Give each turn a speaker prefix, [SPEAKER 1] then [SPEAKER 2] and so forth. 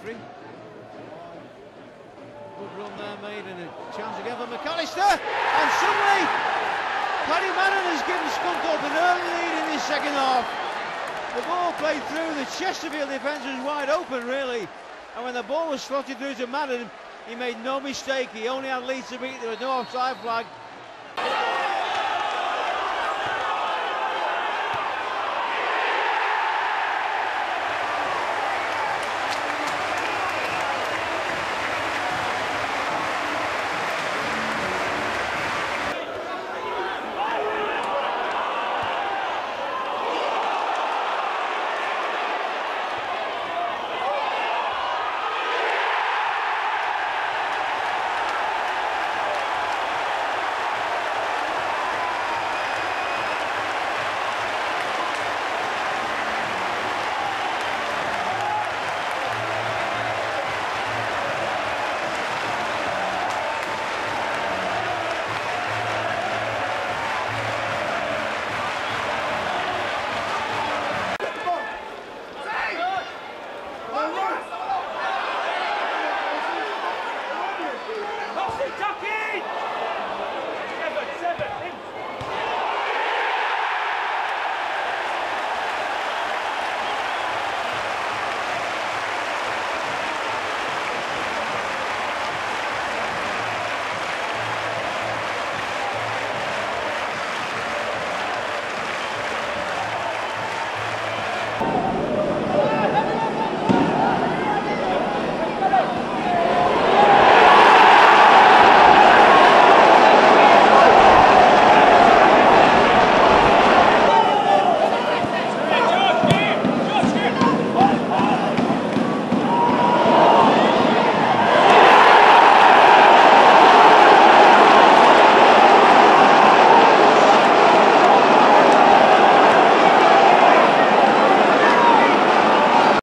[SPEAKER 1] McSheffrey. Good run there made, and a chance again for McAllister, and suddenly Paddy has given Scunthorpe an early lead in this second half. The ball played through, the Chesterfield defence was wide open really, and when the ball was slotted through to Madden, he made no mistake. He only had Leyton to beat, there was no offside flag,